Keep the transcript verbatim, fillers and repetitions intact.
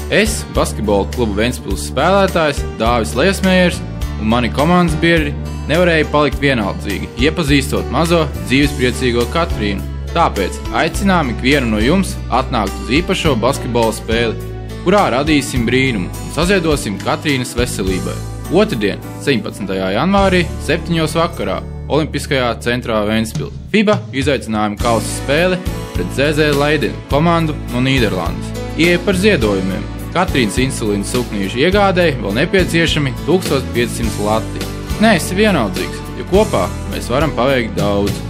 Es, basketbola kluba Ventspils spēlētājs Dāvis Liesmējers un mani komandas biedri nevarēja palikt vienaldzīgi, iepazīstot mazo dzīvespriecīgo Katrīnu. Tāpēc aicinām ikvienu no jums atnākt uz īpašo basketbola spēli, kurā radīsim brīnumu un saziedosim Katrīnas veselībai. Otrdien, septiņpadsmitajā janvārī, septiņos vakarā, Olimpiskajā centrā Ventspils. FIBA izaicinājuma kausa spēle pret zet zet Leidenu komandu no Nīderlandes. Ieeja par ziedojumiem. Katrīnas insulīna suknīšu iegādēji vēl nepieciešami tūkstoš piecsimt lati. Neesi vienaldzīgs, jo kopā mēs varam paveikt daudz.